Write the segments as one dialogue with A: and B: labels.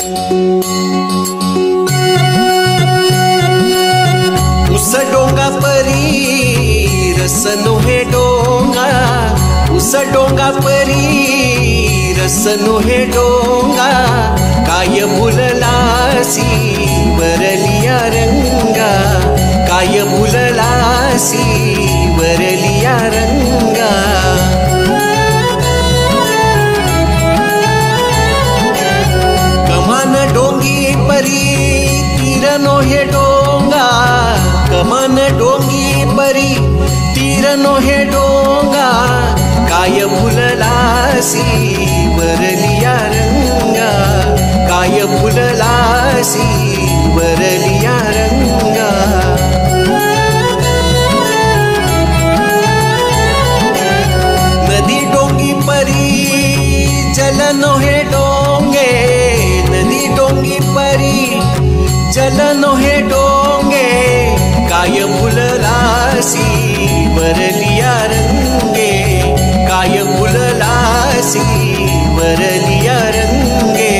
A: उस डोंगा परी रसनो हे डोंगा, उस डोंगा परी रसनो हे डोंगा, काय फुललासी वरलिया रंगा, काय फुललासी वरलिया रंगा। कमान डोंगी परी तीरनो हे डोंगा, कमान डोंगी परी तीरनो हे डोंगा, काय फुललासी वरलिया रंगा, काय फुललासी वरलिया रंगा। नदी डोंगी परी जलनो हे डोंगे, नदी डोंगी परी जलनो हे डोंगे, काय फुललासी वरलिया रंगे, काय फुललासी वरलिया रंगे।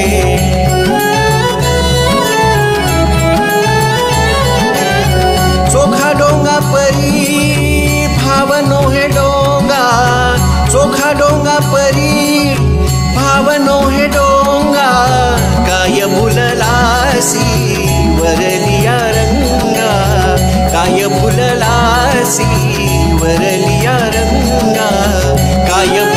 A: चोखा डोंगा परी भावनो हे डोंगा, चोखा डोंगा परी भावनो हे डोंगा, काय फुललासी वरलिया रंगा, काय फुललासी वरलिया रंगा, काय